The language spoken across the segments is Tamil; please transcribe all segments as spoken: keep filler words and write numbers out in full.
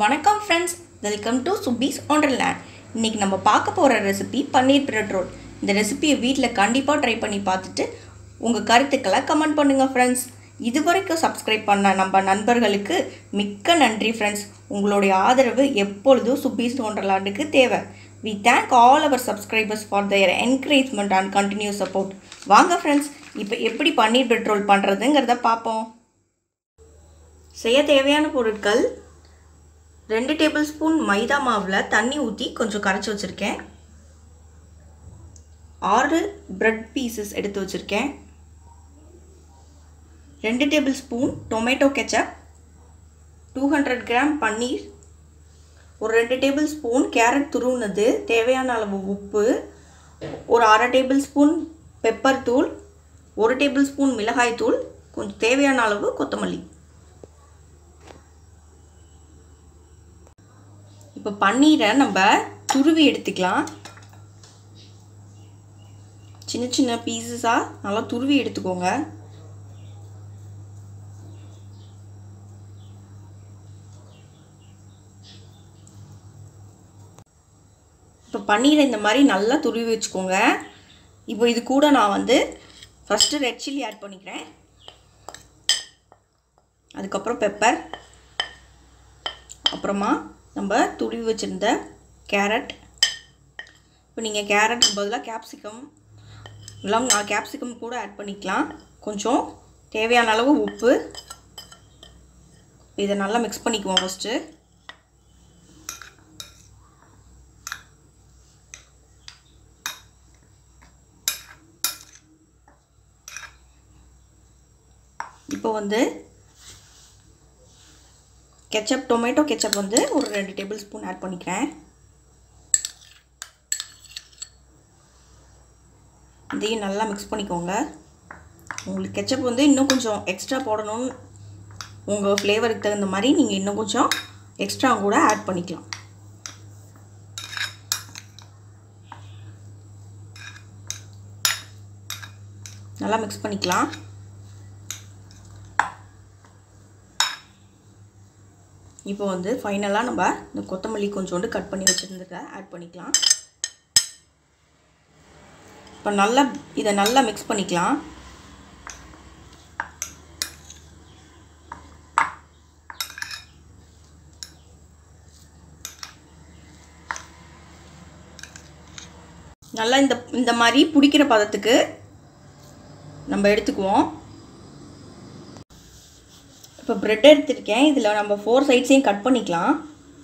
வணக்கம் friends, welcome to Subis wonderland. இன்றைக்கி நம்ம பார்க்க போகிற ரெசிபி பன்னீர் பிரெட் ரோல். இந்த ரெசிபியை வீட்டில் கண்டிப்பாக ட்ரை பண்ணி பார்த்துட்டு உங்கள் கருத்துக்களை கமெண்ட் பண்ணுங்கள் ஃப்ரெண்ட்ஸ். இது வரைக்கும் சப்ஸ்கிரைப் பண்ண நம்ம நண்பர்களுக்கு மிக்க நன்றி ஃப்ரெண்ட்ஸ். உங்களுடைய ஆதரவு எப்பொழுதும் சுபீஸ் ஒண்டர்லேண்டுக்கு தேவை. We thank all our subscribers for their encouragement and continue support. வாங்க ஃப்ரெண்ட்ஸ், இப்போ எப்படி பன்னீர் பிரெட் ரோல் பண்ணுறதுங்கிறத பார்ப்போம். செய்ய தேவையான பொருட்கள்: ரெண்டு டேபிள் ஸ்பூன் மைதா மாவில் தண்ணி ஊற்றி கொஞ்சம் கரைச்சி வச்சுருக்கேன். ஆறு பிரெட் பீசஸ் எடுத்து வச்சுருக்கேன். ரெண்டு tablespoon tomato ketchup, two hundred gram paneer, ஒரு ரெண்டு டேபிள் ஸ்பூன் கேரட் துருவுனது, தேவையான அளவு உப்பு, ஒரு அரை டேபிள் ஸ்பூன் பெப்பர் தூள், ஒரு டேபிள் ஸ்பூன் மிளகாய் தூள், கொஞ்சம் தேவையான அளவு கொத்தமல்லி. இப்போ பன்னீரை நம்ம துருவி எடுத்துக்கலாம். சின்ன சின்ன பீசஸாக நல்லா துருவி எடுத்துக்கோங்க. இப்போ பன்னீரை இந்த மாதிரி நல்லா துருவி வச்சுக்கோங்க. இப்போ இது கூட நான் வந்து ஃபஸ்ட்டு ரெட் சில்லி ஆட் பண்ணிக்கிறேன். அதுக்கப்புறம் பெப்பர், அப்புறமா நம்ம துருவி வச்சுருந்த கேரட். இப்போ நீங்கள் கேரட் பதிலாக கேப்சிகம் எல்லாம் கேப்சிகம் கூட ஆட் பண்ணிக்கலாம். கொஞ்சம் தேவையான அளவு உப்பு. இதை நல்லா மிக்ஸ் பண்ணிக்குவோம். ஃபஸ்ட்டு இப்போ வந்து கெச்சப், டொமேட்டோ கெச்சப் வந்து ஒரு ரெண்டு டேபிள் ஸ்பூன் ஆட் பண்ணிக்கிறேன். இதையும் நல்லா மிக்ஸ் பண்ணிக்கோங்க. உங்களுக்கு கெச்சப் வந்து இன்னும் கொஞ்சம் எக்ஸ்ட்ரா போடணும்னு உங்கள் ஃப்ளேவருக்கு தகுந்த மாதிரி நீங்கள் இன்னும் கொஞ்சம் எக்ஸ்ட்ரா கூட ஆட் பண்ணிக்கலாம். நல்லா மிக்ஸ் பண்ணிக்கலாம். இப்போ வந்து ஃபைனலாக நம்ம இந்த கொத்தமல்லி கொஞ்சோண்டு கட் பண்ணி வச்சுருந்துக்க ஆட் பண்ணிக்கலாம். இப்போ நல்லா இதை நல்லா மிக்ஸ் பண்ணிக்கலாம். நல்லா இந்த இந்த மாதிரி பிடிக்கிற பதத்துக்கு நம்ம எடுத்துக்குவோம். இப்போ ப்ரெட் எடுத்துருக்கேன். இதில் நம்ம ஃபோர் சைட்ஸையும் கட் பண்ணிக்கலாம்.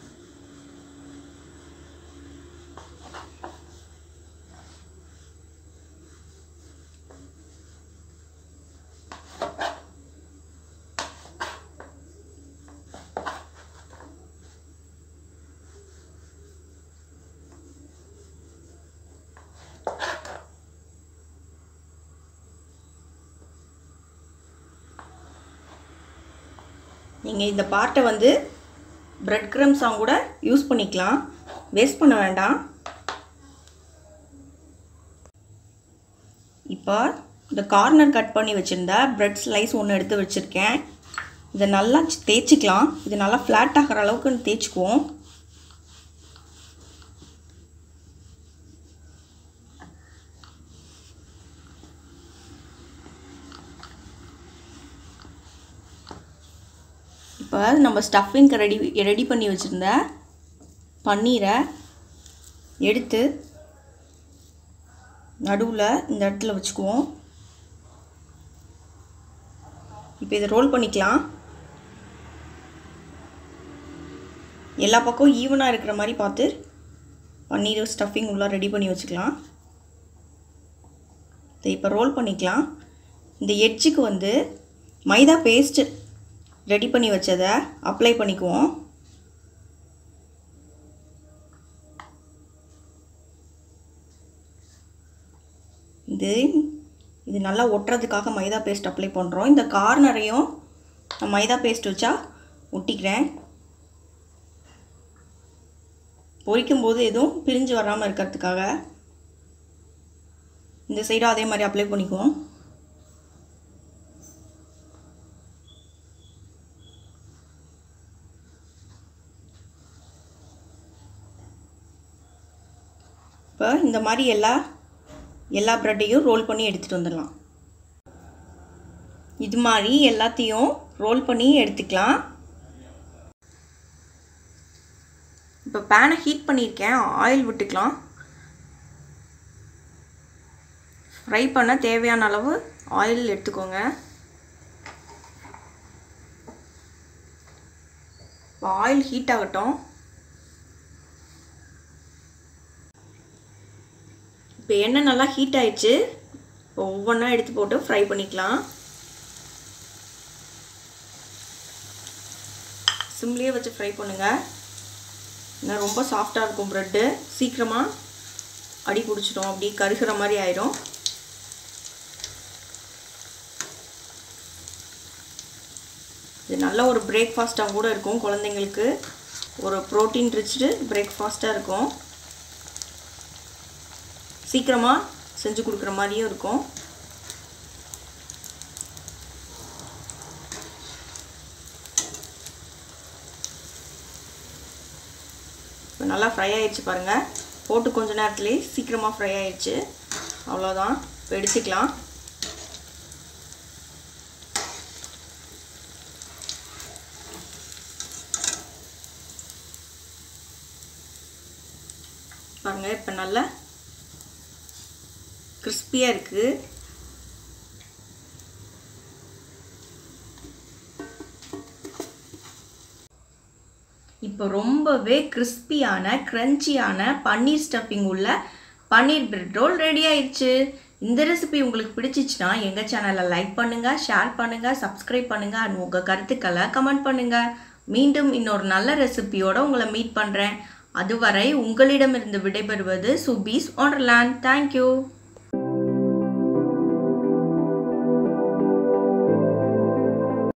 நீங்கள் இந்த பார்ட்டை வந்து பிரெட் க்ரம்ஸாக கூட யூஸ் பண்ணிக்கலாம். வேஸ்ட் பண்ண வேண்டாம். இப்போ இந்த கார்னர் கட் பண்ணி வச்சுருந்த பிரெட் ஸ்லைஸ் ஒன்று எடுத்து வச்சுருக்கேன். இதை நல்லா தேய்ச்சிக்கலாம். இது நல்லா ஃப்ளாட் ஆகிற அளவுக்கு தேய்ச்சிக்குவோம். இப்போ நம்ம ஸ்டஃபிங்க்கு ரெடி ரெடி பண்ணி வச்சுருந்த பன்னீரை எடுத்து நடுவில் இந்த இடத்துல வச்சுக்குவோம். இப்போ இதை ரோல் பண்ணிக்கலாம். எல்லா பக்கம் ஈவனாக இருக்கிற மாதிரி பார்த்து பன்னீர் ஸ்டஃபிங் உள்ளே ரெடி பண்ணி வச்சுக்கலாம். இதை இப்போ ரோல் பண்ணிக்கலாம். இந்த எட்ஜுக்கு வந்து மைதா பேஸ்ட்டு ரெடி பண்ணி வச்சதை அப்ளை பண்ணிக்குவோம். இது இது நல்லா ஒட்டுறதுக்காக மைதா பேஸ்ட் அப்ளை பண்ணுறோம். இந்த கார்னரையும் நான் மைதா பேஸ்ட் வச்சா ஒட்டிக்கிறேன். பொரிக்கும் போது எதுவும் பிரிஞ்சு வராமல் இருக்கிறதுக்காக இந்த சைடும் அதே மாதிரி அப்ளை பண்ணிக்குவோம். இப்போ இந்த மாதிரி எல்லா எல்லா ப்ரெட்டையும் ரோல் பண்ணி எடுத்துகிட்டு வந்துடலாம். இது மாதிரி எல்லாத்தையும் ரோல் பண்ணி எடுத்துக்கலாம். இப்போ பேனை ஹீட் பண்ணியிருக்கேன், ஆயில் விட்டுக்கலாம். ஃப்ரை பண்ண தேவையான அளவு ஆயில் எடுத்துக்கோங்க. இப்போ ஆயில் ஹீட் ஆகட்டும். இப்போ எண்ணெய் நல்லா ஹீட் ஆயிடுச்சு. இப்போ ஒவ்வொன்றா எடுத்து போட்டு ஃப்ரை பண்ணிக்கலாம். சிம்லேயே வச்சு ஃப்ரை பண்ணுங்கள். இன்னும் ரொம்ப சாஃப்டாக இருக்கும் ப்ரெட்டு. சீக்கிரமாக அடி பிடிச்சிடும், அப்படி கருகிற மாதிரி ஆயிடும். இது நல்ல ஒரு பிரேக்ஃபாஸ்ட்டாக கூட இருக்கும். குழந்தைங்களுக்கு ஒரு ப்ரோட்டீன் ரிச்சு பிரேக்ஃபாஸ்ட்டாக இருக்கும். சீக்கிரமாக செஞ்சு கொடுக்குற மாதிரியும் இருக்கும். இப்போ நல்லா ஃப்ரை ஆயிடுச்சு பாருங்கள். போட்டு கொஞ்ச நேரத்துலேயே சீக்கிரமாக ஃப்ரை ஆயிடுச்சு. அவ்வளோதான். இப்போ எடுத்துக்கலாம். பாருங்கள், இப்போ நல்லா கிறிஸ்பியாக இருக்குது. இப்போ ரொம்பவே கிறிஸ்பியான கிரன்ச்சியான பன்னீர் ஸ்டஃபிங் உள்ள பன்னீர் பிரெட் ரோல் ரெடி ஆயிடுச்சு. இந்த ரெசிபி உங்களுக்கு பிடிச்சிச்சுன்னா எங்கள் சேனலை லைக் பண்ணுங்கள், ஷேர் பண்ணுங்கள், சப்ஸ்கிரைப் பண்ணுங்கள் அண்ட் உங்கள் கருத்துக்களை கமெண்ட் பண்ணுங்கள். மீண்டும் இன்னொரு நல்ல ரெசிபியோடு உங்களை மீட் பண்ணுறேன். அதுவரை உங்களிடமிருந்து விடைபெறுவது சுபீஸ் ஒண்டர்லேண்ட். தேங்க்யூ.